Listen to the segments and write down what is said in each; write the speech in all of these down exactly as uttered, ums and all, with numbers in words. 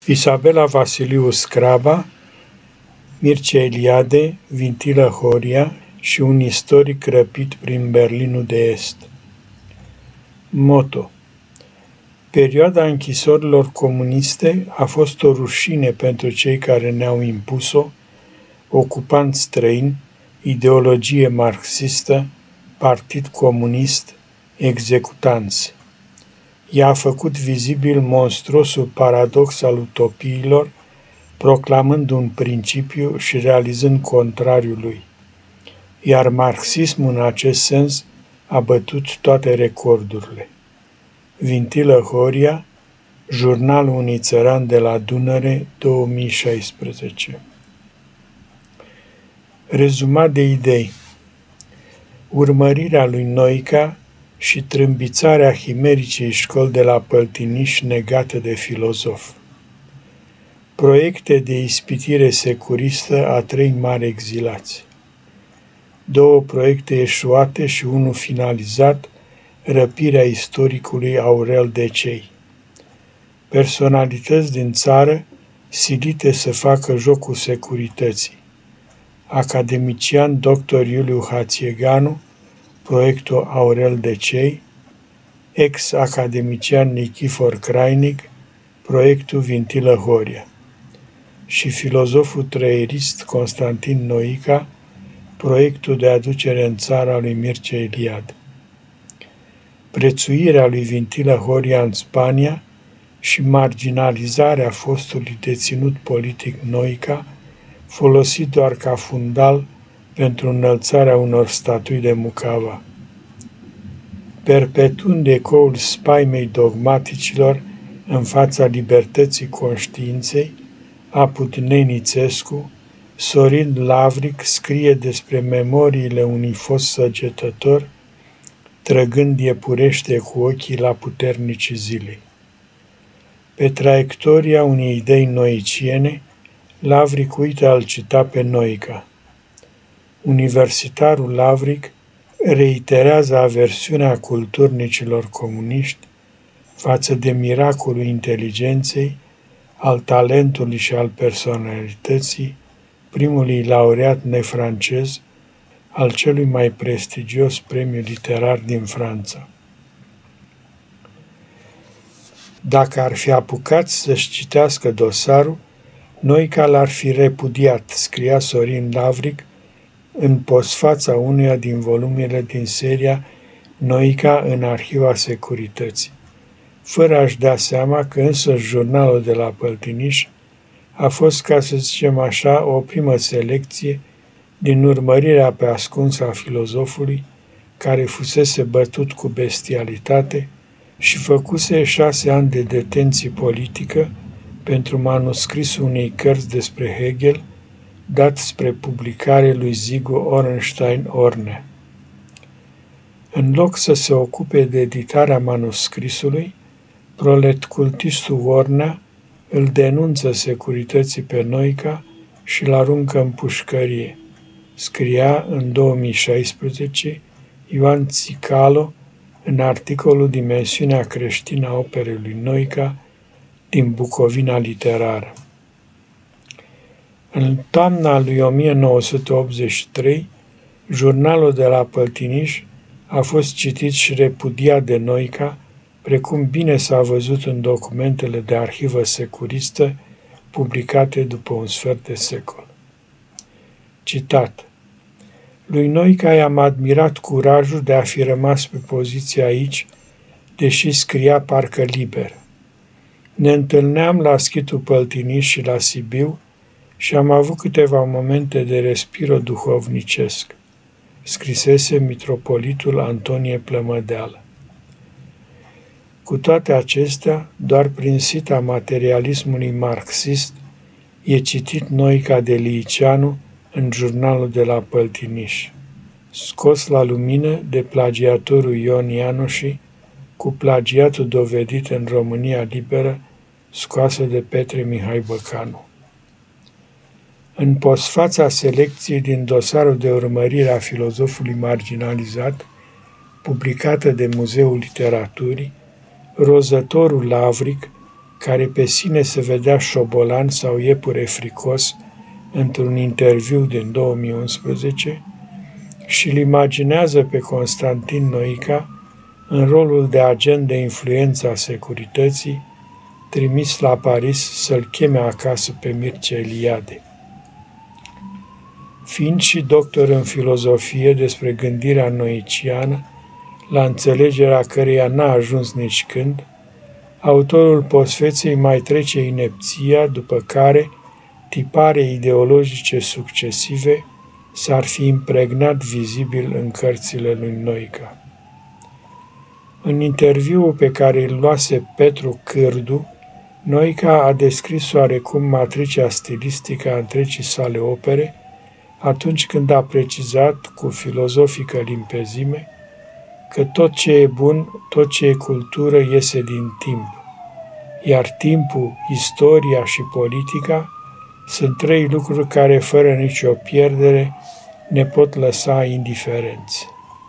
Isabela Vasiliu Scraba, Mircea Eliade, Vintilă Horia și un istoric răpit prin Berlinul de Est. Moto: perioada închisorilor comuniste a fost o rușine pentru cei care ne-au impus-o, ocupanți străini, ideologie marxistă, partid comunist, executanți. Ea a făcut vizibil monstruosul paradox al utopiilor, proclamând un principiu și realizând contrariul lui. Iar marxismul în acest sens a bătut toate recordurile. Vintilă Horia, Jurnalul unui țăran de la Dunăre, două mii șaisprezece. Rezumat de idei. Urmărirea lui Noica și trâmbițarea himericei școli de la Păltiniș negată de filozof. Proiecte de ispitire securistă a trei mari exilați. Două proiecte eșuate și unul finalizat, răpirea istoricului Aurel Decei. Personalități din țară silite să facă jocul securității. Academician doctor Iuliu Hațieganu, proiectul Aurel Decei, ex-academician Nichifor Crainic, proiectul Vintilă Horia și filozoful trăierist Constantin Noica, proiectul de aducere în țară a lui Mircea Eliade. Prețuirea lui Vintilă Horia în Spania și marginalizarea fostului deținut politic Noica, folosit doar ca fundal pentru înălțarea unor statui de Mucava. Perpetuând ecoul spaimei dogmaticilor în fața libertății conștiinței, Apud Nenițescu, Sorin Lavric scrie despre memoriile unui fost săgetător, trăgând iepurește cu ochii la puternici zilei. Pe traiectoria unei idei noiciene, Lavric uită a-l cita pe Noica. Universitarul Lavric reiterează aversiunea culturnicilor comuniști față de miracolul inteligenței, al talentului și al personalității primului laureat nefrancez al celui mai prestigios premiu literar din Franța. Dacă ar fi apucat să-și citească dosarul, Noica l-ar fi repudiat, scria Sorin Lavric în postfața unuia din volumele din seria Noica în Arhiva Securității, fără a-și da seama că însă jurnalul de la Păltiniș a fost, ca să zicem așa, o primă selecție din urmărirea pe ascuns a filozofului care fusese bătut cu bestialitate și făcuse șase ani de detenție politică pentru manuscrisul unei cărți despre Hegel, dat spre publicare lui Zigu Orenstein Orne. În loc să se ocupe de editarea manuscrisului, proletcultistul Ornea îl denunță securității pe Noica și îl aruncă în pușcărie, scria în două mii șaisprezece Ioan Țicalo în articolul Dimensiunea creștină a operei lui Noica din Bucovina literară. În toamna lui o mie nouă sute optzeci și trei, jurnalul de la Păltiniș a fost citit și repudiat de Noica, precum bine s-a văzut în documentele de arhivă securistă publicate după un sfert de secol. Citat: lui Noica i-am admirat curajul de a fi rămas pe poziție aici, deși scria parcă liber. Ne întâlneam la Schitul Păltiniș și la Sibiu și am avut câteva momente de respiro duhovnicesc, scrisese mitropolitul Antonie Plămădeală. Cu toate acestea, doar prin sita materialismului marxist e citit Noica de Liceanu în jurnalul de la Păltiniș, scos la lumină de plagiatorul Ion Ianuși, cu plagiatul dovedit în România Liberă, scoasă de Petre Mihai Băcanu. În postfața selecției din dosarul de urmărire a filozofului marginalizat, publicată de Muzeul Literaturii, rozătorul Lavric care pe sine se vedea șobolan sau iepure fricos într-un interviu din două mii unsprezece, și îl imaginează pe Constantin Noica în rolul de agent de influență a securității, trimis la Paris să-l cheme acasă pe Mircea Eliade. Fiind și doctor în filozofie despre gândirea noiciană, la înțelegerea căreia n-a ajuns nici când, autorul postfeței mai trece inepția, după care tipare ideologice succesive s-ar fi impregnat vizibil în cărțile lui Noica. În interviul pe care îl luase Petru Cârdu, Noica a descris oarecum matricea stilistică a întregii sale opere, atunci când a precizat cu filozofică limpezime că tot ce e bun, tot ce e cultură iese din timp, iar timpul, istoria și politica sunt trei lucruri care, fără nicio pierdere, ne pot lăsa indiferenți.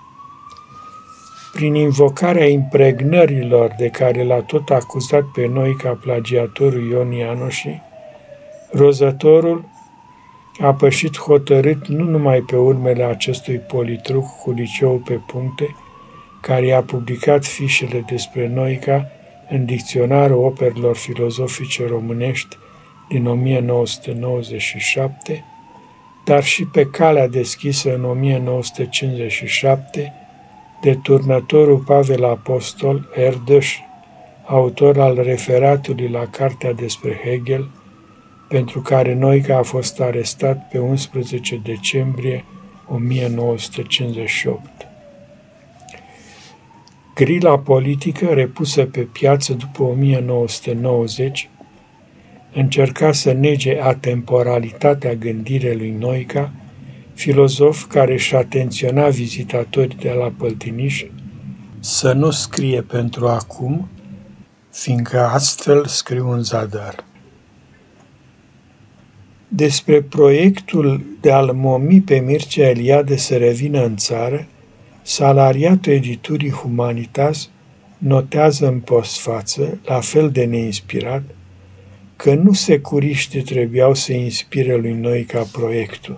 Prin invocarea impregnărilor de care l-a tot acuzat pe Noica plagiatorul Ion Ianoși, rozătorul a pășit hotărât nu numai pe urmele acestui politruc cu liceul pe puncte, care i-a publicat fișele despre Noica în Dicționarul Operelor Filozofice Românești din o mie nouă sute nouăzeci și șapte, dar și pe calea deschisă în o mie nouă sute cincizeci și șapte de turnătorul Pavel Apostol Erdős, autor al referatului la cartea despre Hegel, pentru care Noica a fost arestat pe unsprezece decembrie o mie nouă sute cincizeci și opt. Grila politică, repusă pe piață după o mie nouă sute nouăzeci, încerca să nege atemporalitatea gândirii lui Noica, filozof care își atenționa vizitatorii de la Păltiniș să nu scrie pentru acum, fiindcă astfel scriu în zadar. Despre proiectul de a-l momi pe Mircea Eliade să revină în țară, salariatul editurii Humanitas notează în postfață, la fel de neinspirat, că nu securiștii trebuiau să inspire lui Noica proiectul.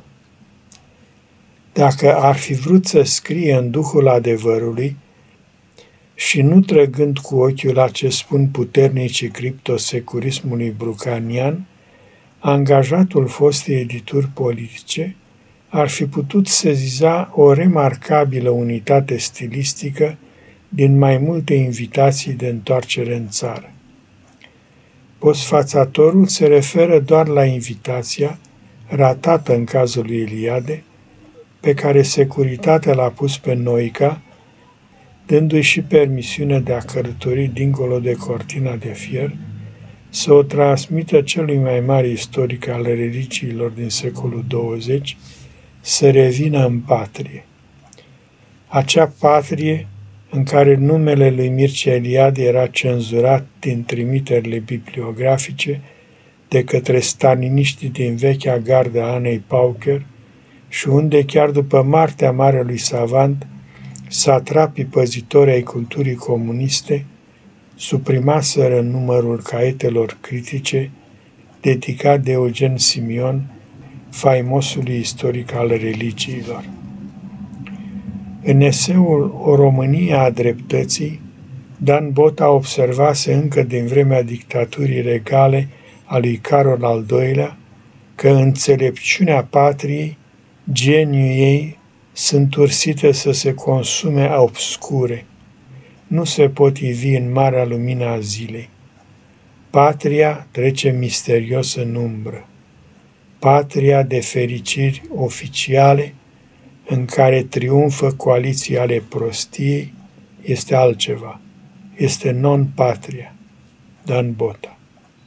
Dacă ar fi vrut să scrie în duhul adevărului și nu trăgând cu ochiul la ce spun puternicii criptosecurismului brucanian, angajatul fostei edituri politice ar fi putut seziza o remarcabilă unitate stilistică din mai multe invitații de întoarcere în țară. Postfațatorul se referă doar la invitația, ratată în cazul lui Eliade, pe care securitatea l-a pus pe Noica, dându-i și permisiune de a călători dincolo de cortina de fier, să o transmită celui mai mare istoric al religiilor din secolul douăzeci, să revină în patrie. Acea patrie în care numele lui Mircea Eliade era cenzurat din trimiterile bibliografice de către staliniștii din vechea gardă a Anei Paucher și unde, chiar după moartea marelui savant, satrapii păzitori ai culturii comuniste suprimaseră numărul caietelor critice dedicat de Eugen Simion, faimosului istoric al religiilor. În eseul O Românie a dreptății, Dan Bota observase încă din vremea dictaturii regale a lui Carol al doilea că înțelepciunea patriei, geniul ei, sunt ursite să se consume a obscure. Nu se pot ivi în marea lumină a zilei. Patria trece misterios în umbră. Patria de fericiri oficiale, în care triumfă coaliții ale prostiei, este altceva. Este non-patria. Dan Bota.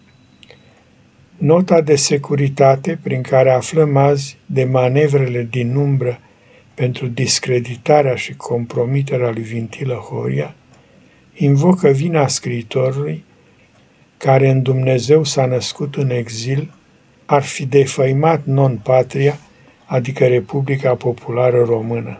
Nota de securitate prin care aflăm azi de manevrele din umbră pentru discreditarea și compromiterea lui Vintilă Horia, invocă vina scriitorului, care în Dumnezeu s-a născut în exil, ar fi defăimat non-patria, adică Republica Populară Română.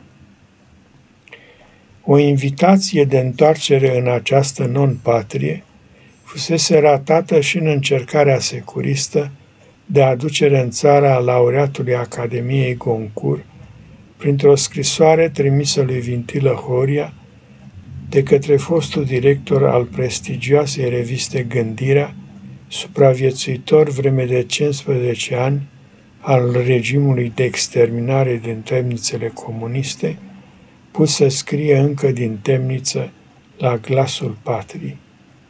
O invitație de întoarcere în această non-patrie fusese ratată și în încercarea securistă de aducere în țară a laureatului Academiei Goncourt printr-o scrisoare trimisă lui Vintilă Horia de către fostul director al prestigioasei reviste Gândirea, supraviețuitor vreme de cincisprezece ani al regimului de exterminare din temnițele comuniste, pus să scrie încă din temniță la Glasul Patriei.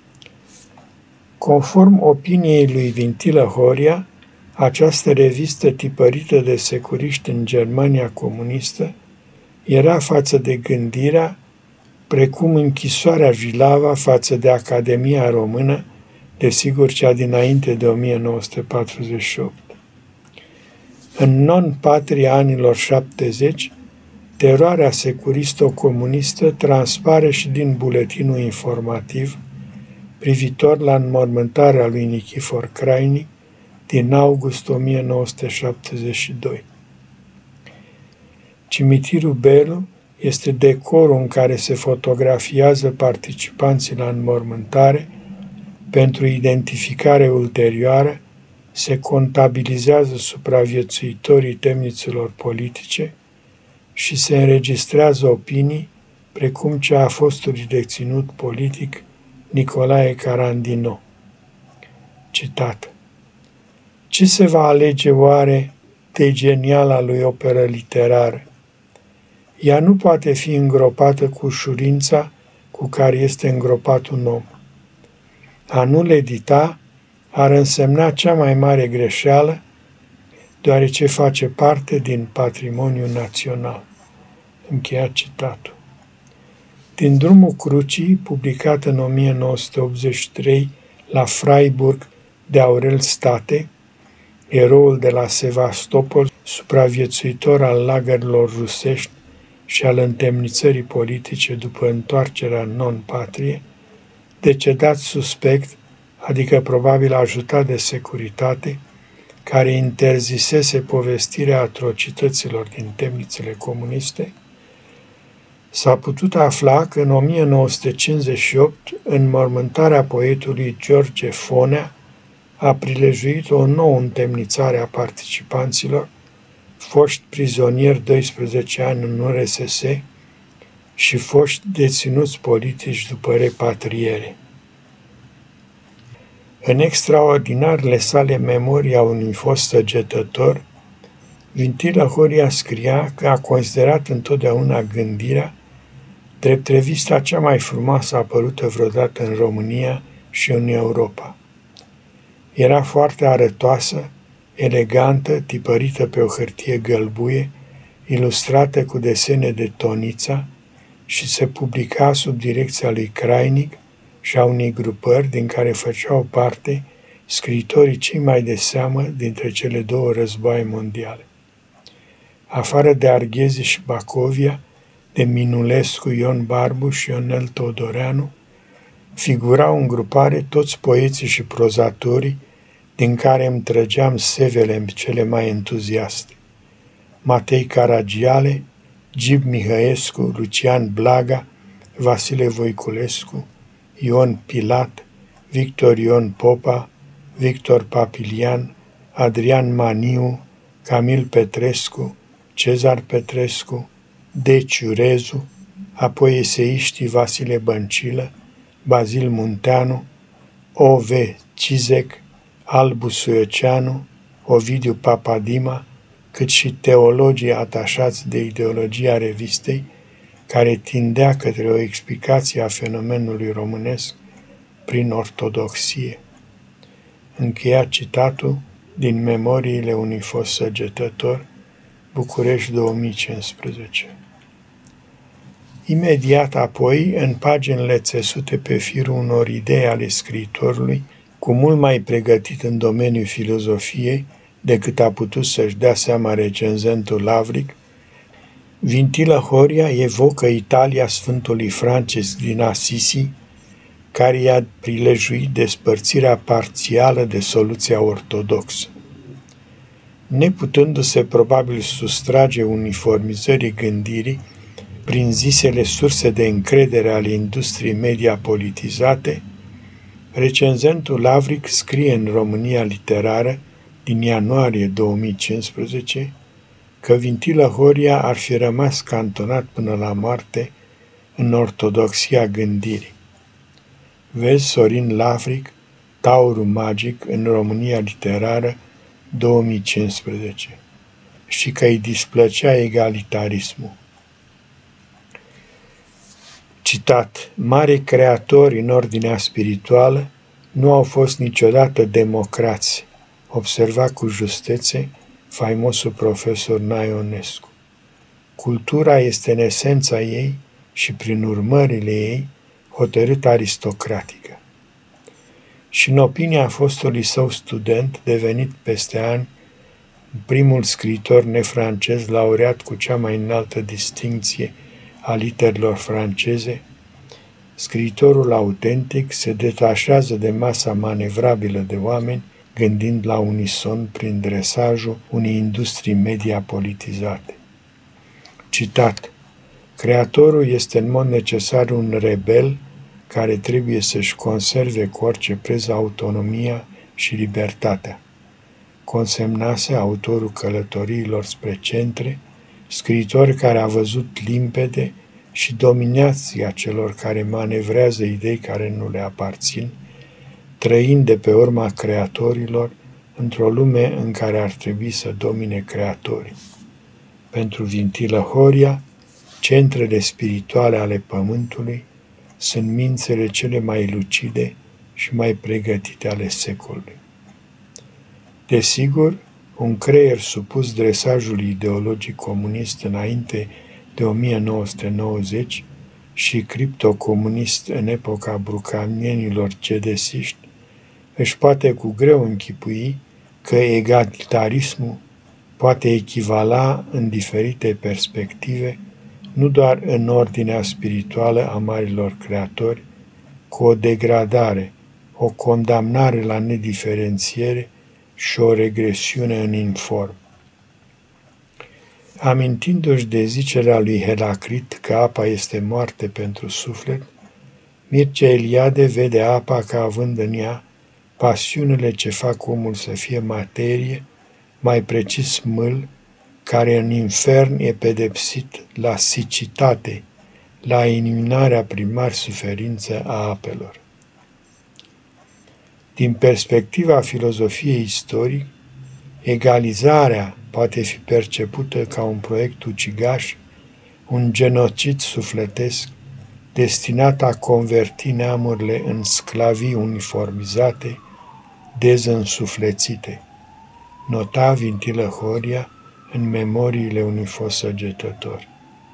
Conform opiniei lui Vintilă Horia, această revistă tipărită de securiști în Germania comunistă era față de Gândirea precum închisoarea Jilava față de Academia Română, desigur cea dinainte de o mie nouă sute patruzeci și opt. În non-patria anilor șaptezeci, teroarea securisto-comunistă transpare și din buletinul informativ privitor la înmormântarea lui Nichifor Crainic din august o mie nouă sute șaptezeci și doi. Cimitirul Belu este decorul în care se fotografiază participanții la înmormântare. Pentru identificare ulterioară se contabilizează supraviețuitorii temnițelor politice și se înregistrează opinii precum cea a fostului deținut politic Nicolae Carandino. Citat: ce se va alege oare de geniala lui operă literară? Ea nu poate fi îngropată cu ușurința cu care este îngropat un om. A nu-l edita ar însemna cea mai mare greșeală, deoarece face parte din patrimoniul național. Încheiat citatul. Din Drumul Crucii, publicat în o mie nouă sute optzeci și trei la Freiburg de Aurel State, eroul de la Sevastopol, supraviețuitor al lagărilor rusești și al întemnițării politice după întoarcerea în non-patrie, decedat suspect, adică probabil ajutat de securitate, care interzisese povestirea atrocităților din temnițele comuniste, s-a putut afla că în o mie nouă sute cincizeci și opt înmormântarea poetului George Fonea a prilejuit o nouă întemnițare a participanților, foști prizonieri doisprezece ani în U R S S și foști deținuți politici după repatriere. În extraordinarele sale memorii a unui fost săgetător, Vintilă Horia scria că a considerat întotdeauna Gândirea drept revista cea mai frumoasă apărută vreodată în România și în Europa. Era foarte arătoasă, elegantă, tipărită pe o hârtie gălbuie, ilustrată cu desene de Tonița și se publica sub direcția lui Crainic și a unei grupări din care făceau parte scriitorii cei mai de seamă dintre cele două războaie mondiale. Afară de Arghezi și Bacovia, de Minulescu, Ion Barbu și Ionel Teodoreanu, figurau în grupare toți poeții și prozatorii din care îmi trăgeam sevele cele mai entuziaste: Matei Caragiale, Gib Mihăescu, Lucian Blaga, Vasile Voiculescu, Ion Pilat, Victor Ion Popa, Victor Papilian, Adrian Maniu, Camil Petrescu, Cezar Petrescu, D. Ciurezu, apoi eseiștii Vasile Băncilă, Bazil Munteanu, O V. Cizec, Albu Suioceanu, Ovidiu Papadima, cât și teologii atașați de ideologia revistei, care tindea către o explicație a fenomenului românesc prin ortodoxie. Încheiat citatul din Memoriile unui fost săgetător, București două mii cincisprezece. Imediat apoi, în paginile țesute pe firul unor idei ale scriitorului, cu mult mai pregătit în domeniul filozofiei decât a putut să-și dea seama recenzentul Lavric, Vintilă Horia evocă Italia Sfântului Francis din Assisi, care i-a prilejuit despărțirea parțială de soluția ortodoxă. Neputându-se probabil sustrage uniformizării gândirii prin zisele surse de încredere ale industriei media politizate, Recenzentul Lavric scrie în România Literară din ianuarie două mii cincisprezece că Vintilă Horia ar fi rămas cantonat până la moarte în ortodoxia gândirii. Vezi Sorin Lavric, Taurul magic în România Literară două mii cincisprezece. Și că îi displăcea egalitarismul. Citat: mari creatori în ordinea spirituală nu au fost niciodată democrați, observa cu justețe faimosul profesor Naionescu. Cultura este în esența ei și prin urmările ei hotărât aristocratică. Și în opinia fostului său student, devenit peste ani primul scriitor nefrancez laureat cu cea mai înaltă distincție a literelor franceze, scriitorul autentic se detașează de masa manevrabilă de oameni, gândind la unison prin dresajul unei industrii media politizate. Citat: creatorul este în mod necesar un rebel care trebuie să-și conserve cu orice preț autonomia și libertatea. Consemnase autorul Călătoriilor spre centre, scriitor care a văzut limpede și dominația celor care manevrează idei care nu le aparțin, trăind de pe urma creatorilor într-o lume în care ar trebui să domine creatorii. Pentru Vintilă Horia, centrele spirituale ale pământului sunt mințele cele mai lucide și mai pregătite ale secolului. Desigur, un creier supus dresajului ideologic comunist înainte de o mie nouă sute nouăzeci și criptocomunist în epoca brucanienilor cedesiști, își poate cu greu închipui că egalitarismul poate echivala în diferite perspective, nu doar în ordinea spirituală a marilor creatori, cu o degradare, o condamnare la nediferențiere și o regresiune în inform. Amintindu-și de zicerea lui Heraclit că apa este moarte pentru suflet, Mircea Eliade vede apa ca având în ea pasiunile ce fac omul să fie materie, mai precis mâl, care în infern e pedepsit la sicitate, la eliminarea prin mari suferințe a apelor. Din perspectiva filozofiei istoric, egalizarea poate fi percepută ca un proiect ucigaș, un genocid sufletesc, destinat a converti neamurile în sclavii uniformizate, dezînsuflețite, nota Vintilă Horia în Memoriile unui fost săgetător.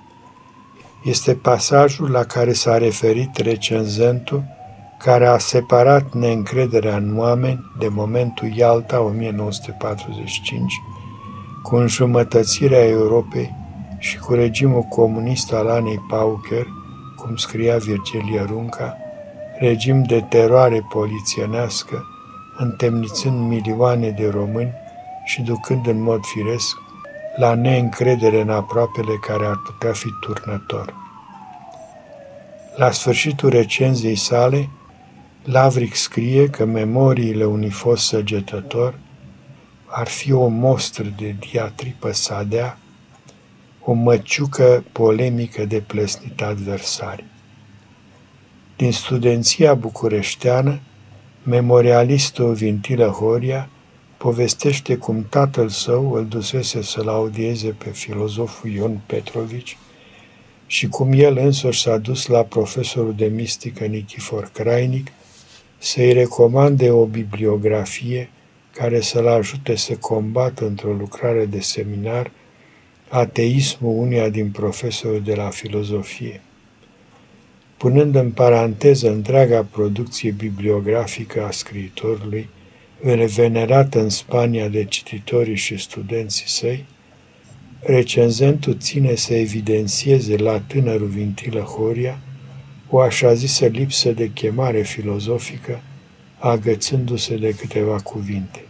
Este pasajul la care s-a referit recenzentul, care a separat neîncrederea în oameni de momentul Ialta o mie nouă sute patruzeci și cinci, cu înjumătățirea Europei și cu regimul comunist al Anei Paucher, cum scria Virgilia Runca, regim de teroare polițienească, întemnițând milioane de români și ducând în mod firesc la neîncredere în aproapele care ar putea fi turnător. La sfârșitul recenziei sale, Lavric scrie că Memoriile unui fost săgetător ar fi o mostră de diatripă sadea, o măciucă polemică de plesnit adversari. Din studenția bucureșteană, memorialistul Vintilă Horia povestește cum tatăl său îl dusese să-l audieze pe filozoful Ion Petrovici și cum el însuși s-a dus la profesorul de mistică Nichifor Crainic să-i recomande o bibliografie care să-l ajute să combată într-o lucrare de seminar ateismul uneia din profesorii de la filozofie. Punând în paranteză întreaga producție bibliografică a scriitorului, venerată în Spania de cititorii și studenții săi, recenzentul ține să evidențieze la tânărul Vintilă Horia o așa zisă lipsă de chemare filozofică, agățându-se de câteva cuvinte.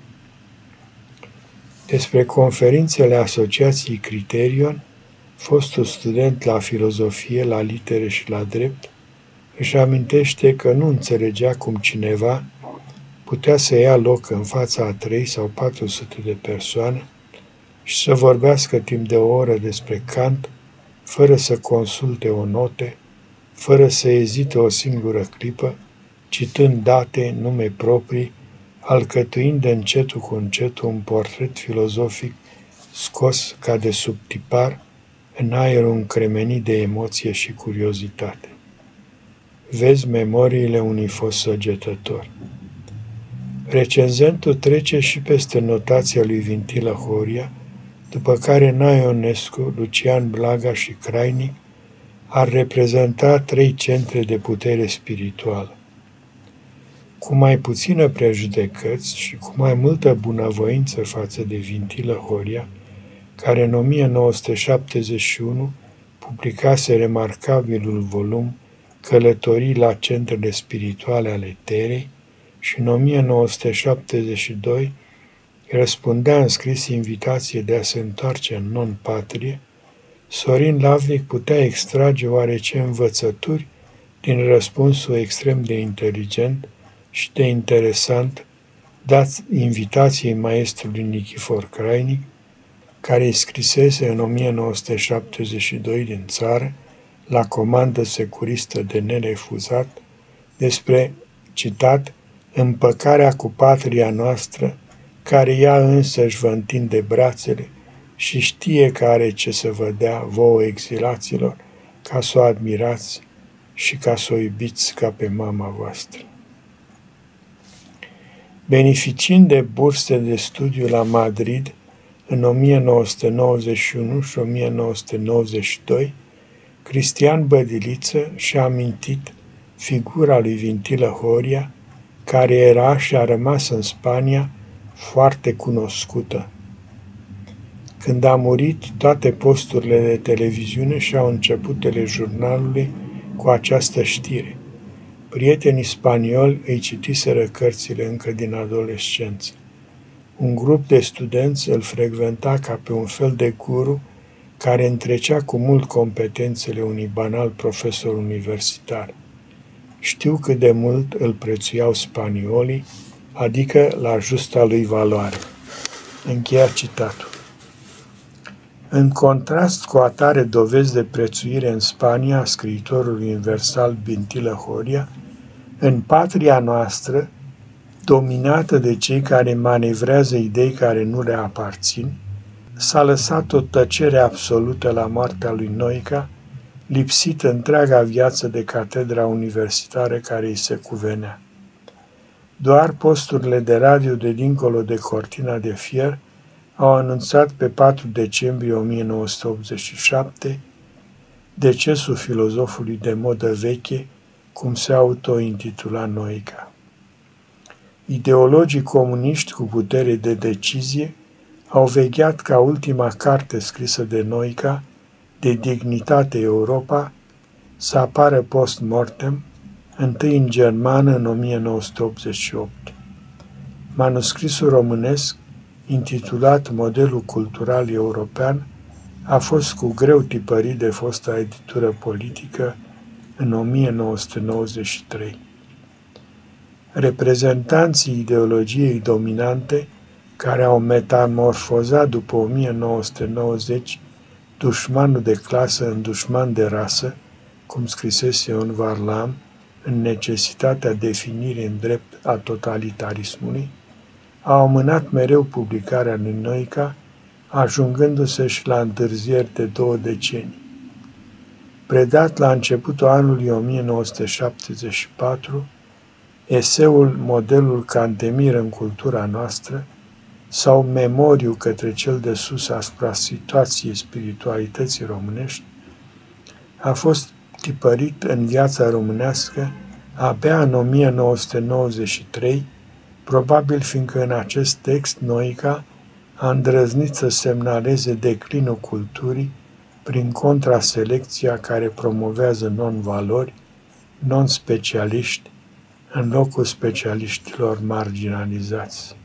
Despre conferințele Asociației Criterion, fostul student la filozofie, la litere și la drept, își amintește că nu înțelegea cum cineva putea să ia loc în fața a trei sau patru sute de persoane și să vorbească timp de o oră despre Kant, fără să consulte o note, fără să ezite o singură clipă, citând date, nume proprii, alcătuind de încetul cu încetul un portret filozofic scos ca de sub tipar în aerul încremenit de emoție și curiozitate. Vezi Memoriile unui fost săgetător. Recenzentul trece și peste notația lui Vintilă Horia, după care Naionescu, Lucian Blaga și Crainic ar reprezenta trei centre de putere spirituală. Cu mai puțină prejudecăți și cu mai multă bunăvoință față de Vintilă Horia, care în o mie nouă sute șaptezeci și unu publicase remarcabilul volum Călătorii la centrele spirituale ale Terei și în o mie nouă sute șaptezeci și doi răspundea în scris invitație de a se întoarce în non-patrie, Sorin Lavnic putea extrage oarece învățături din răspunsul extrem de inteligent și de interesant dat invitației maestrului Nichifor Crainic, care îi scrisese în o mie nouă sute șaptezeci și doi din țară, la comandă securistă de nerefuzat, despre, citat, împăcarea cu patria noastră, care ea însăși vă întinde brațele și știe că are ce să vă dea vouă exilaților, ca să o admirați și ca să o iubiți ca pe mama voastră. Beneficiind de burse de studiu la Madrid în o mie nouă sute nouăzeci și unu și o mie nouă sute nouăzeci și doi, Cristian Bădiliță și-a amintit figura lui Vintilă Horia, care era și a rămas în Spania foarte cunoscută. Când a murit, toate posturile de televiziune și-au început telejurnalului cu această știre. Prietenii spanioli îi citiseră cărțile încă din adolescență. Un grup de studenți îl frecventa ca pe un fel de guru care întrecea cu mult competențele unui banal profesor universitar. Știu cât de mult îl prețuiau spaniolii, adică la justa lui valoare. Încheia citatul. În contrast cu atare dovezi de prețuire în Spania a scriitorului universal Vintilă Horia, în patria noastră, dominată de cei care manevrează idei care nu le aparțin, s-a lăsat o tăcere absolută la moartea lui Noica, lipsit întreaga viață de catedra universitară care îi se cuvenea. Doar posturile de radio de dincolo de cortina de fier au anunțat pe patru decembrie o mie nouă sute optzeci și șapte decesul filozofului de modă veche, cum se autointitula Noica. Ideologii comuniști cu putere de decizie au vegheat ca ultima carte scrisă de Noica, De dignitate Europa, să apară post-mortem, întâi în germană în o mie nouă sute optzeci și opt. Manuscrisul românesc, intitulat Modelul cultural european, a fost cu greu tipărit de fosta editură politică în o mie nouă sute nouăzeci și trei. Reprezentanții ideologiei dominante, care au metamorfozat după o mie nouă sute nouăzeci dușmanul de clasă în dușman de rasă, cum scrisese Ion Varlam, în necesitatea definirii în drept a totalitarismului, au amânat mereu publicarea lui Noica, ajungându-se și la întârzieri de două decenii. Predat la începutul anului o mie nouă sute șaptezeci și patru, eseul Modelul Cantemir în cultura noastră sau Memoriu către cel de sus asupra situației spiritualității românești a fost tipărit în viața românească abia în o mie nouă sute nouăzeci și trei, probabil fiindcă în acest text Noica a îndrăznit să semnaleze declinul culturii prin contraselecția care promovează non-valori, non-specialiști, în locul specialiștilor marginalizați.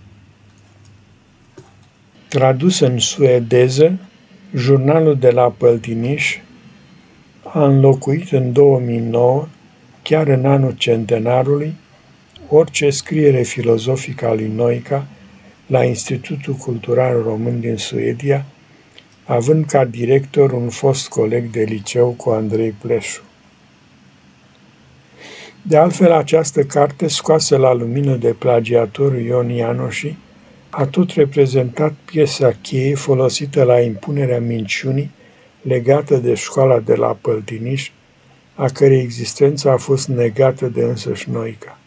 Tradus în suedeză, jurnalul de la Păltiniș a înlocuit în două mii nouă chiar în anul centenarului, orice scriere filozofică a lui Noica la Institutul Cultural Român din Suedia, având ca director un fost coleg de liceu cu Andrei Pleșu. De altfel, această carte, scoasă la lumină de plagiatorul Ion Ianoși, a tot reprezentat piesa cheie folosită la impunerea minciunii legată de școala de la Păltiniș, a cărei existență a fost negată de însăși Noica.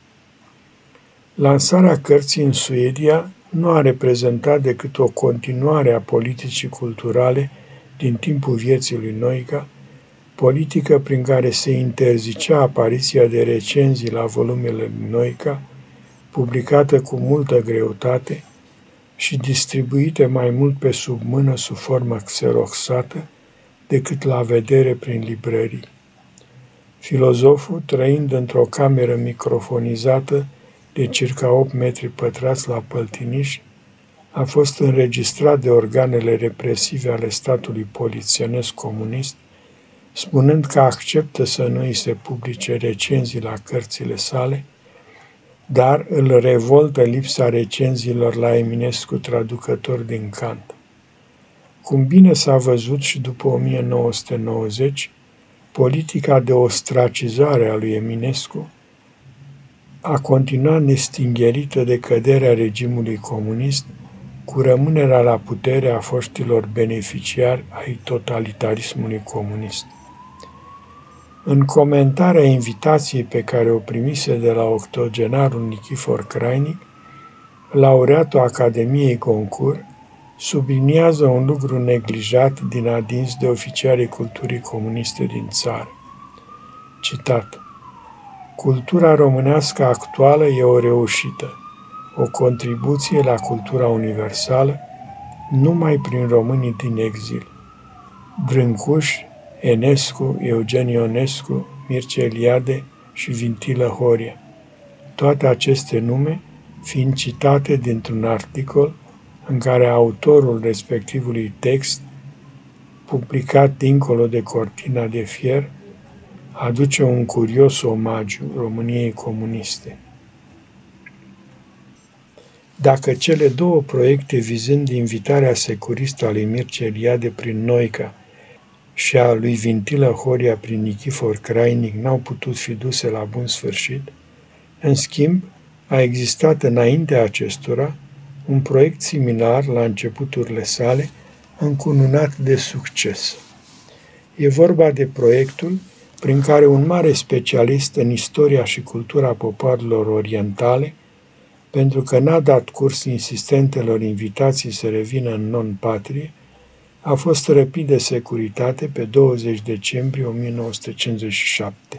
Lansarea cărții în Suedia nu a reprezentat decât o continuare a politicii culturale din timpul vieții lui Noica, politică prin care se interzicea apariția de recenzii la volumele lui Noica, publicată cu multă greutate și distribuite mai mult pe sub mână sub formă xeroxată decât la vedere prin librării. Filozoful, trăind într-o cameră microfonizată de circa opt metri pătrați la Păltiniș, a fost înregistrat de organele represive ale statului polițienesc comunist, spunând că acceptă să nu îi se publice recenzii la cărțile sale, dar îl revoltă lipsa recenziilor la Eminescu, traducător din Kant. Cum bine s-a văzut și după o mie nouă sute nouăzeci, politica de ostracizare a lui Eminescu a continuat nestingherită de căderea regimului comunist, cu rămânerea la putere a foștilor beneficiari ai totalitarismului comunist. În comentarea invitației pe care o primise de la octogenarul Nichifor Crainic, laureatul Academiei Goncourt subliniază un lucru neglijat din adins de oficialii culturii comuniste din țară. Citat: cultura românească actuală e o reușită, o contribuție la cultura universală, numai prin românii din exil. Brâncuș, Enescu, Eugen Ionescu, Mircea Eliade și Vintilă Horia, toate aceste nume fiind citate dintr-un articol în care autorul respectivului text, publicat dincolo de cortina de fier, aduce un curios omagiu României comuniste. Dacă cele două proiecte vizând invitarea securistă a lui Mircea Eliade prin Noica și a lui Vintilă Horia prin Nichifor Crainic n-au putut fi duse la bun sfârșit, în schimb, a existat înaintea acestora un proiect similar la începuturile sale, încununat de succes. E vorba de proiectul prin care un mare specialist în istoria și cultura popoarelor orientale, pentru că n-a dat curs insistentelor invitații să revină în non-patrie, a fost răpit de securitate pe douăzeci decembrie o mie nouă sute cincizeci și șapte.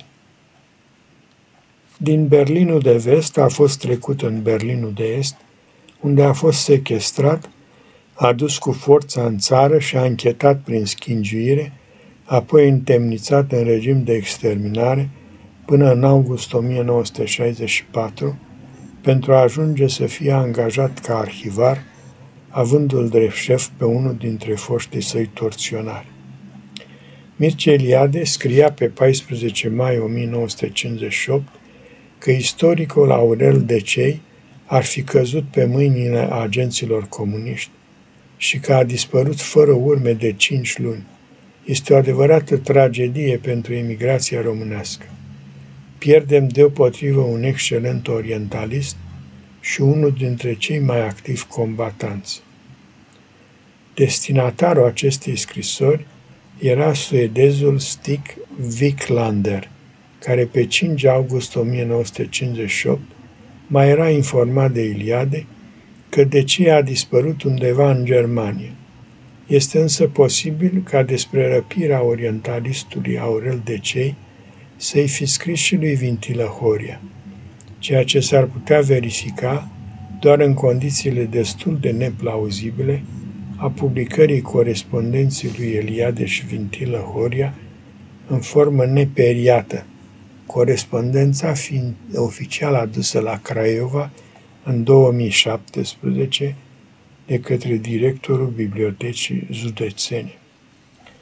Din Berlinul de Vest a fost trecut în Berlinul de Est, unde a fost sechestrat, adus cu forța în țară și a închetat prin schingiuire, apoi întemnițat în regim de exterminare până în august o mie nouă sute șaizeci și patru, pentru a ajunge să fie angajat ca arhivar, avându-l drept șef pe unul dintre foștii săi torționari. Mircea Eliade scria pe paisprezece mai o mie nouă sute cincizeci și opt că istoricul Aurel Decei ar fi căzut pe mâinile agenților comuniști și că a dispărut fără urme de cinci luni. Este o adevărată tragedie pentru emigrația românească. Pierdem deopotrivă un excelent orientalist și unul dintre cei mai activi combatanți. Destinatarul acestei scrisori era suedezul Stig Wiklander, care pe cinci august o mie nouă sute cincizeci și opt mai era informat de Eliade că Decei a dispărut undeva în Germania. Este însă posibil ca despre răpirea orientalistului Aurel Decei să-i fi scris și lui Vintilă Horia, ceea ce s-ar putea verifica doar în condițiile destul de neplauzibile a publicării corespondenței lui Eliade și Vintilă Horia în formă neperiată, corespondența fiind oficial adusă la Craiova în două mii șaptesprezece de către directorul Bibliotecii Județene.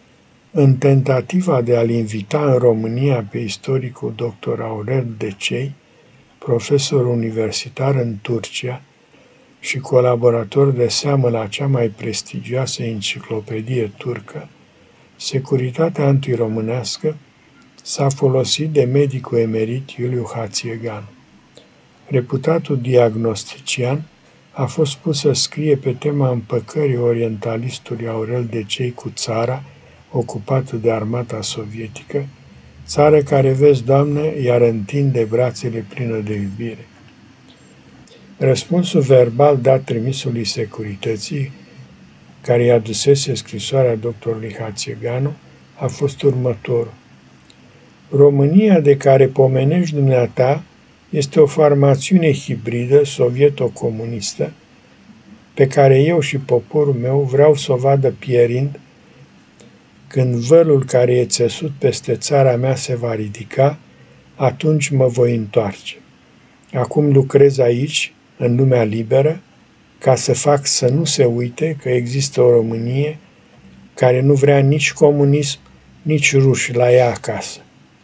În tentativa de a-l invita în România pe istoricul doctor Aurel Decei, profesor universitar în Turcia și colaborator de seamă la cea mai prestigioasă enciclopedie turcă, Securitatea Antiromânească s-a folosit de medicul emerit Iuliu Hațieganu. Reputatul diagnostician a fost pus să scrie pe tema împăcării orientalistului Aurel Decei cu țara ocupată de armata sovietică, țară care, vezi, Doamne, iar întinde brațele plină de iubire. Răspunsul verbal dat trimisului Securității, care i-a adusese scrisoarea doctorului Hațieganu, a fost următorul. România de care pomenești dumneata este o formațiune hibridă sovieto-comunistă pe care eu și poporul meu vreau să o vadă pierind când vălul care e țesut peste țara mea se va ridica, atunci mă voi întoarce. Acum lucrez aici, în lumea liberă, ca să fac să nu se uite că există o Românie care nu vrea nici comunism, nici ruși la ea acasă.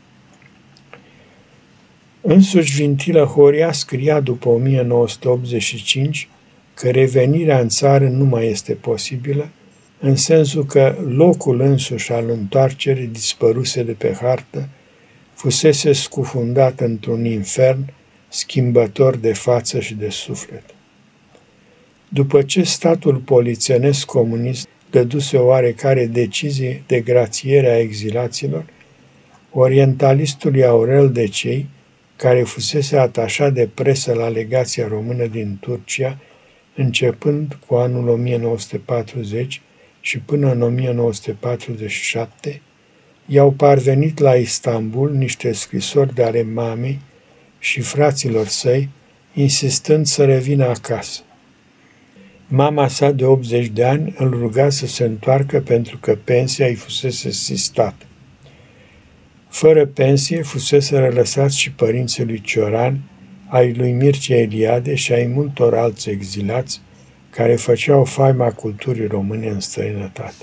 Însuși Vintilă Horia scria după o mie nouă sute optzeci și cinci că revenirea în țară nu mai este posibilă, în sensul că locul însuși al întoarcerii dispăruse de pe hartă, fusese scufundat într-un infern schimbător de față și de suflet. După ce statul polițienesc comunist dăduse oarecare decizie de grațiere a exilaților, orientalistului Aurel Decei, care fusese atașat de presă la legația română din Turcia, începând cu anul o mie nouă sute patruzeci și până în o mie nouă sute patruzeci și șapte, i-au parvenit la Istanbul niște scrisori de ale mamei și fraților săi, insistând să revină acasă. Mama sa de optzeci de ani îl ruga să se întoarcă pentru că pensia îi fusese sistată. Fără pensie fusese lăsați și părinții lui Cioran, ai lui Mircea Eliade și ai multor alți exilați care făceau faima culturii române în străinătate.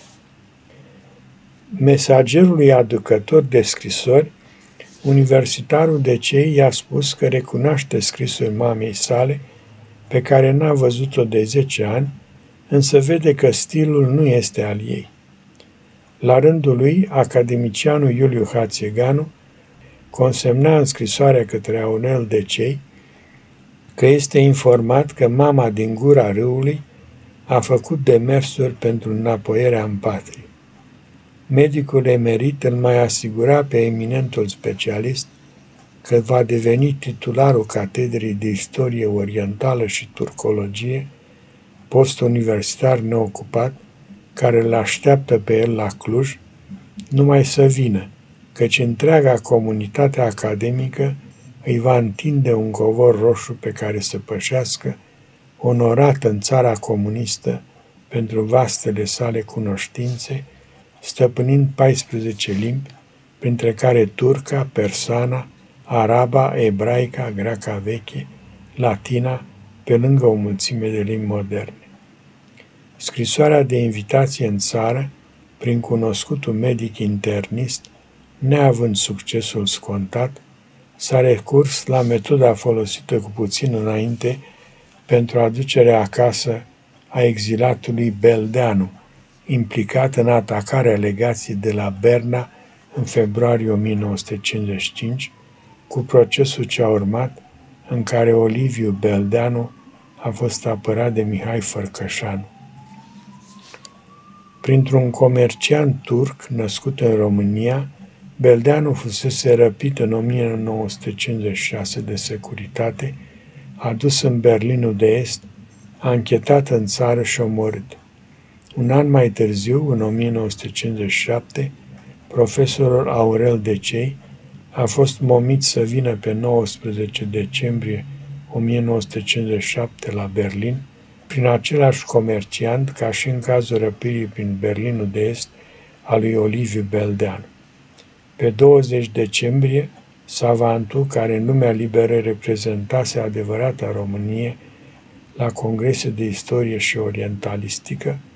Mesagerului aducător de scrisori, universitarul Decei i-a spus că recunoaște scrisul mamei sale, pe care n-a văzut-o de zece ani, însă vede că stilul nu este al ei. La rândul lui, academicianul Iuliu Hațieganu consemna în scrisoarea către Aurel Decei că este informat că mama din Gura Râului a făcut demersuri pentru înapoierea în patrie. Medicul emerit îl mai asigura pe eminentul specialist că va deveni titularul Catedrei de Istorie Orientală și Turcologie, post universitar neocupat, care îl așteaptă pe el la Cluj, numai să vină, căci întreaga comunitate academică îi va întinde un covor roșu pe care să pășească, onorat în țara comunistă pentru vastele sale cunoștințe, stăpânind paisprezece limbi, printre care turca, persana, araba, ebraica, greaca veche, latina, pe lângă o mulțime de limbi moderne. Scrisoarea de invitație în țară, prin cunoscutul medic internist, neavând succesul scontat, s-a recurs la metoda folosită cu puțin înainte pentru aducerea acasă a exilatului Beldeanu, implicat în atacarea legației de la Berna în februarie o mie nouă sute cincizeci și cinci, cu procesul ce a urmat, în care Oliviu Beldeanu a fost apărat de Mihai Fărcășanu. Printr-un comerciant turc născut în România, Beldeanu fusese răpit în o mie nouă sute cincizeci și șase de Securitate, adus în Berlinul de Est, anchetat în țară și omorât. Un an mai târziu, în o mie nouă sute cincizeci și șapte, profesorul Aurel Decei a fost momit să vină pe nouăsprezece decembrie o mie nouă sute cincizeci și șapte la Berlin, prin același comerciant ca și în cazul răpirii prin Berlinul de Est a lui Oliviu Beldeanu. Pe douăzeci decembrie, savantul, care în lumea liberă reprezentase adevărata Românie la congrese de istorie și orientalistică,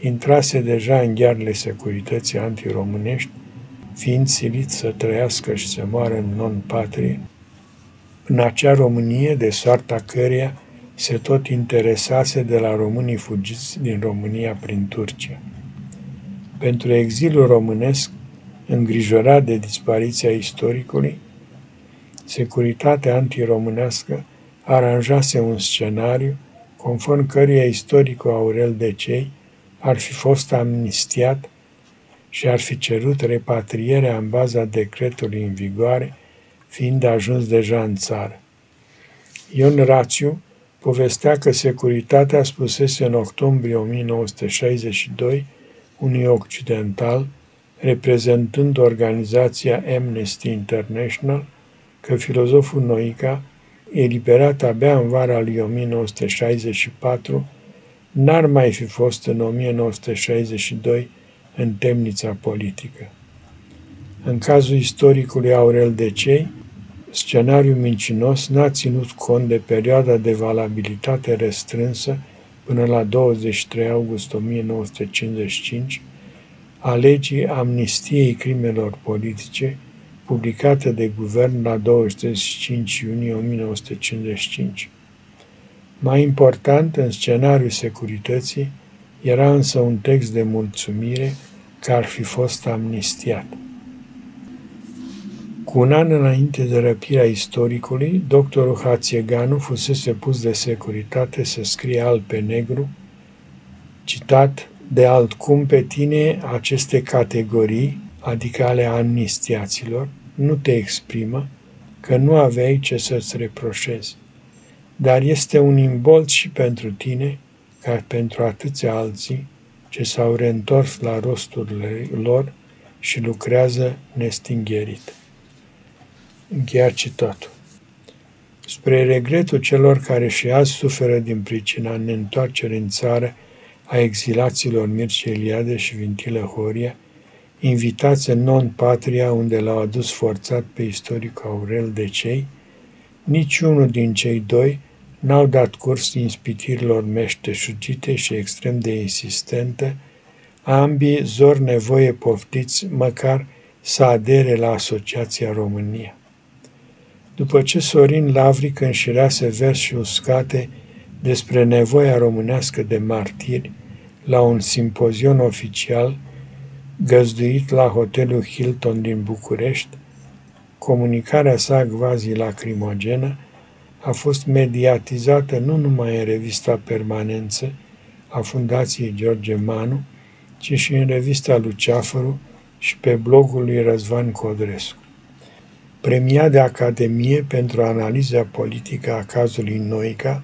intrase deja în ghearele securității antiromânești, fiind silit să trăiască și să moară în non-patrie, în acea Românie de soarta căreia se tot interesase de la românii fugiți din România prin Turcia. Pentru exilul românesc, îngrijorat de dispariția istoricului, securitatea antiromânească aranjase un scenariu conform căruia istoricul Aurel Decei ar fi fost amnistiat și ar fi cerut repatrierea în baza decretului în vigoare, fiind ajuns deja în țară. Ion Rațiu povestea că securitatea spusese în octombrie o mie nouă sute șaizeci și doi unui occidental, reprezentând organizația Amnesty International, că filozoful Noica, eliberat abia în vara lui o mie nouă sute șaizeci și patru, n-ar mai fi fost în o mie nouă sute șaizeci și doi în temnița politică. În cazul istoricului Aurel Decei, scenariul mincinos n-a ținut cont de perioada de valabilitate restrânsă până la douăzeci și trei august o mie nouă sute cincizeci și cinci a legii amnistiei crimelor politice, publicată de guvern la douăzeci și cinci iunie o mie nouă sute cincizeci și cinci. Mai important, în scenariul securității, era însă un text de mulțumire că ar fi fost amnistiat. Cu un an înainte de răpirea istoricului, doctorul Hațieganu fusese pus de securitate să scrie alb pe negru, citat, de altcum pe tine aceste categorii, adică ale amnistiaților, nu te exprimă, că nu aveai ce să-ți reproșezi. Dar este un imbold și pentru tine, ca pentru atâția alții, ce s-au reîntors la rosturile lor și lucrează nestingherit. Încheiat citatul. Spre regretul celor care și azi suferă din pricina neîntoarcerii în țară a exilaților Mircea Eliade și Vintilă Horia, invitați în non-patria unde l-au adus forțat pe istoricul Aurel Decei, niciunul din cei doi n-au dat curs inspitirilor meșteșugite și extrem de insistente, ambii zor nevoie poftiți măcar să adere la Asociația România. După ce Sorin Lavric înșirease versuri uscate despre nevoia românească de martiri la un simpozion oficial găzduit la hotelul Hilton din București, comunicarea sa quasi-lacrimogenă a fost mediatizată nu numai în revista Permanență a Fundației George Manu, ci și în revista Luceafărul și pe blogul lui Răzvan Codrescu. Premiat de Academie pentru analiza politică a cazului Noica,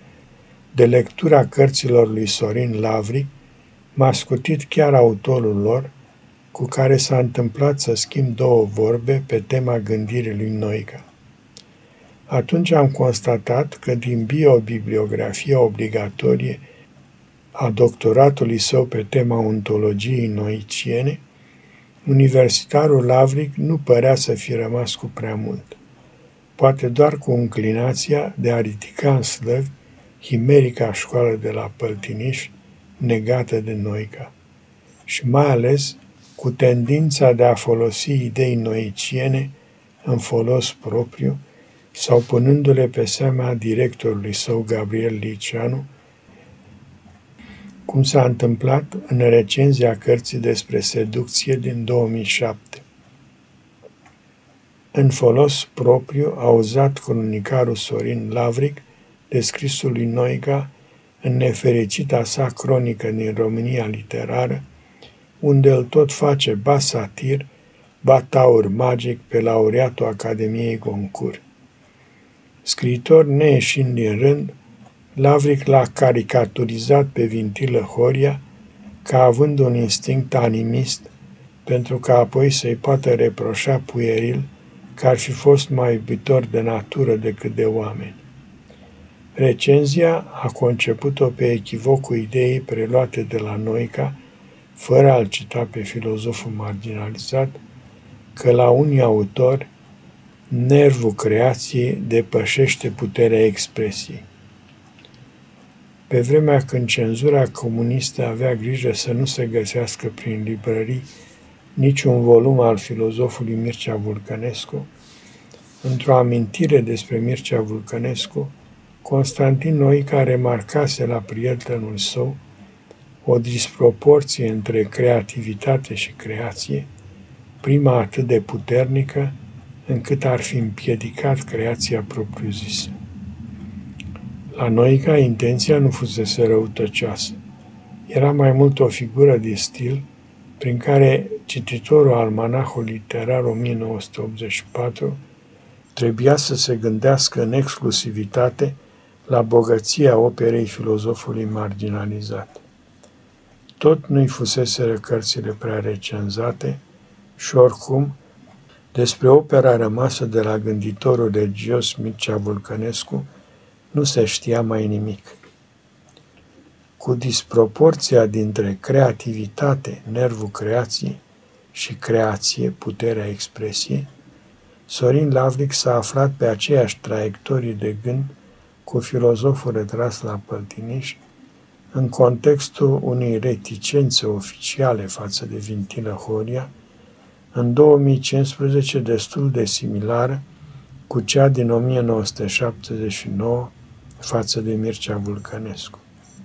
de lectura cărților lui Sorin Lavric, m-a scutit chiar autorul lor, cu care s-a întâmplat să schimb două vorbe pe tema gândirii lui Noica. Atunci am constatat că din biobibliografia obligatorie a doctoratului său pe tema ontologiei noiciene, universitarul Lavric nu părea să fi rămas cu prea mult, poate doar cu înclinația de a ridica în slăvi himerica școală de la Păltiniș, negată de Noica, și mai ales cu tendința de a folosi idei noiciene în folos propriu sau punându-le pe seama directorului său Gabriel Liceanu, cum s-a întâmplat în recenzia cărții despre seducție din două mii șapte. În folos propriu a uzat cronicarul Sorin Lavric descrisul lui Noica în nefericita sa cronică din România literară, unde îl tot face ba satir, ba taur magic pe laureatul Academiei Goncourt. Scriitor neieșind din rând, Lavric l-a caricaturizat pe Vintilă Horia ca având un instinct animist, pentru că apoi să-i poată reproșa pueril că ar fi fost mai iubitor de natură decât de oameni. Recenzia a conceput-o pe echivocul ideii preluate de la Noica, fără a-l cita pe filozoful marginalizat, că la unii autori nervul creației depășește puterea expresiei. pe vremea când cenzura comunistă avea grijă să nu se găsească prin librării niciun volum al filozofului Mircea Vulcănescu, într-o amintire despre Mircea Vulcănescu, Constantin Noica remarcase la prietenul său o disproporție între creativitate și creație, prima atât de puternică încât ar fi împiedicat creația propriu-zisă. La Noica, intenția nu fusese răutăcioasă. Era mai mult o figură de stil prin care cititorul Almanahului Literar o mie nouă sute optzeci și patru trebuia să se gândească în exclusivitate la bogăția operei filozofului marginalizat. Tot nu-i fuseseră cărțile prea recenzate și oricum, despre opera rămasă de la gânditorul religios Mircea Vulcănescu nu se știa mai nimic. Cu disproporția dintre creativitate, nervul creației, și creație, puterea expresiei, Sorin Lavric s-a aflat pe aceeași traiectorie de gând cu filozoful retras la Păltiniș, în contextul unei reticențe oficiale față de Vintilă Horia, în două mii cincisprezece destul de similară cu cea din o mie nouă sute șaptezeci și nouă față de Mircea Vulcănescu.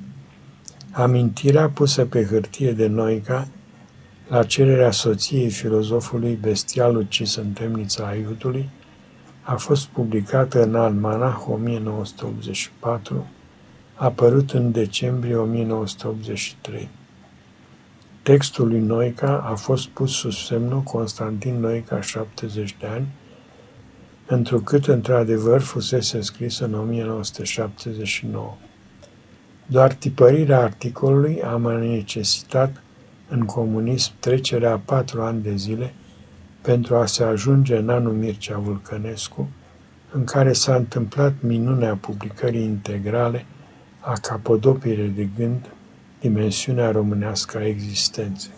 Amintirea pusă pe hârtie de Noica la cererea soției filozofului bestial ucis în temnița Aiudului a fost publicată în Almanah o mie nouă sute optzeci și patru, apărut în decembrie o mie nouă sute optzeci și trei. Textul lui Noica a fost pus sub semnul Constantin Noica, șaptezeci de ani, întrucât într-adevăr fusese scris în o mie nouă sute șaptezeci și nouă. Doar tipărirea articolului a mai necesitat în comunism trecerea a patru ani de zile pentru a se ajunge în anul Mircea Vulcănescu, în care s-a întâmplat minunea publicării integrale a Capodoperei de gând, dimensiunea românească a existenței.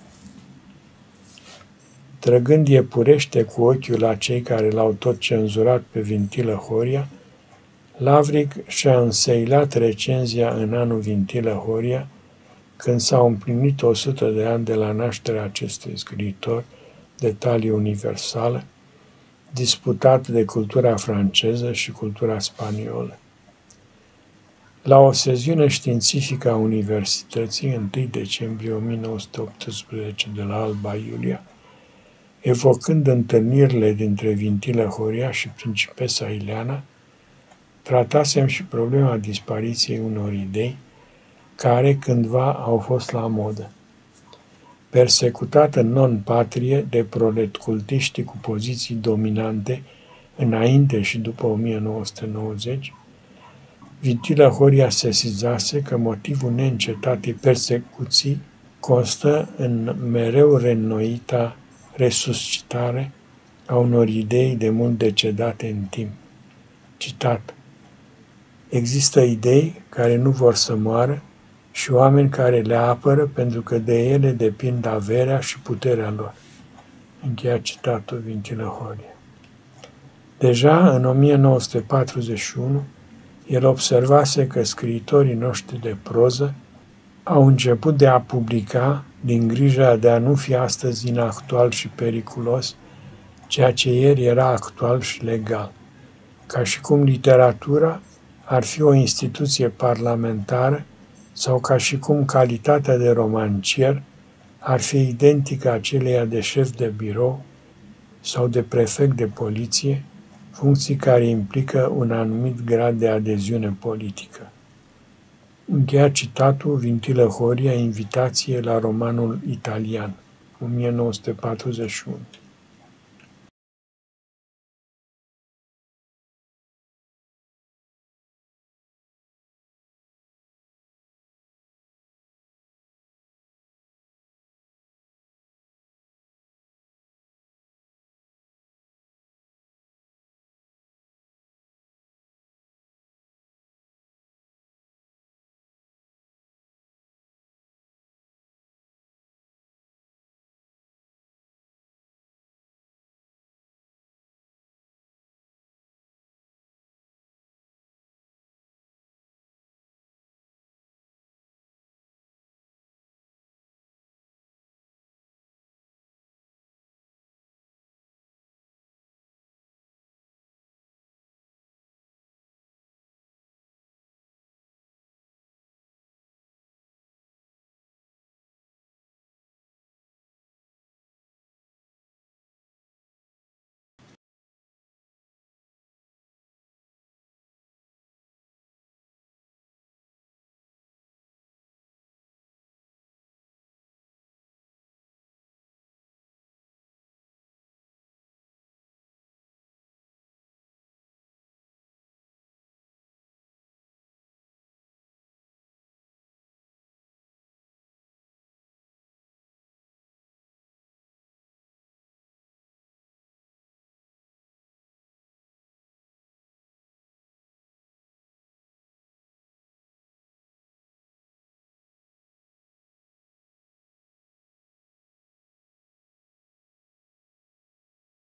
Trăgând iepurește cu ochiul la cei care l-au tot cenzurat pe Vintilă Horia, Lavric și-a înseilat recenzia în anul Vintilă Horia, când s-au împlinit o sută de ani de la nașterea acestui scriitor de talie universală, disputat de cultura franceză și cultura spaniolă. La o seziune științifică a Universității, întâi decembrie o mie nouă sute optsprezece de la Alba Iulia, evocând întâlnirile dintre Vintilă Horia și principesa Ileana, tratasem și problema dispariției unor idei care cândva au fost la modă. Persecutată non-patrie de proletcultiștii cu poziții dominante înainte și după o mie nouă sute nouăzeci, Vintilă Horia sesizase că motivul neîncetatei persecuții constă în mereu reînnoita resuscitare a unor idei de mult decedate în timp. Citat: există idei care nu vor să moară și oameni care le apără pentru că de ele depind averea și puterea lor. Încheia citatul Vintilă Horia. Deja în o mie nouă sute patruzeci și unu, el observase că scriitorii noștri de proză au început de a publica din grija de a nu fi astăzi inactual și periculos, ceea ce ieri era actual și legal, ca și cum literatura ar fi o instituție parlamentară sau ca și cum calitatea de romancier ar fi identică aceleia de șef de birou sau de prefect de poliție, funcții care implică un anumit grad de adeziune politică. Încheia citatul Vintilă Horia, Invitație la romanul italian, o mie nouă sute patruzeci și unu.